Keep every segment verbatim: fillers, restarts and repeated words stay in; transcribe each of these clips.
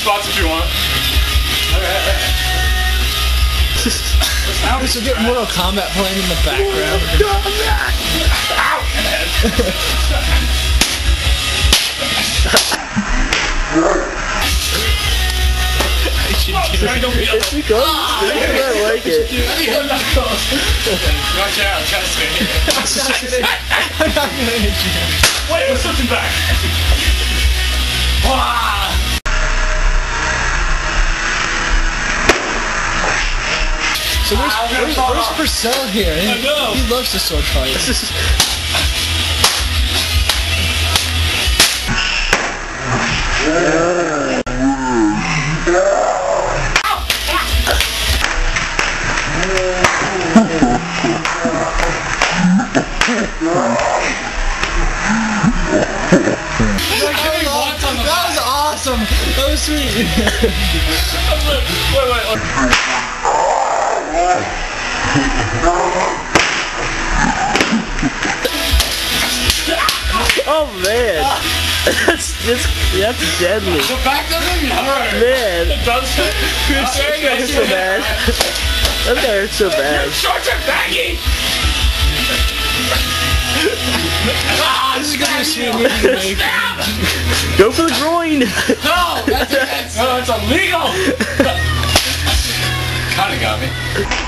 spots if you want. Alright. We should get Mortal Kombat playing in the background. Ow! It's because I like it. Watch out, I'm trying to spin it. I'm not gonna hit you. Wait, we're switching back. So where's, where's, where's Purcell here? He, I know. He loves to sword fight. That was awesome! That was sweet! Wait, wait, wait. Oh man, that's just that's deadly. The back doesn't even hurt. Man, It does hurt. that guy hurts so bad. That guy hurts so bad. Your shorts are baggy. Ah, this is gonna be a sweet movie to make. Go for the groin. No, that's against. No, it's illegal. Kinda got me.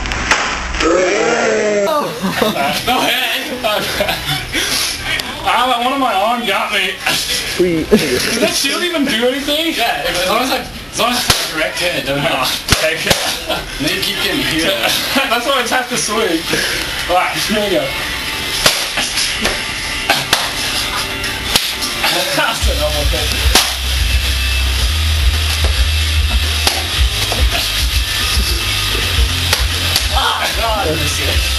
Oh. No head. Ow, one of my arm got me. Does that shield even do anything? Yeah, as long as I, as long as I have a direct hit, it doesn't matter. Okay. Then you keep getting healed. That's why I just have to swing. Alright, here we go. That's an almost thing. Oh god, this is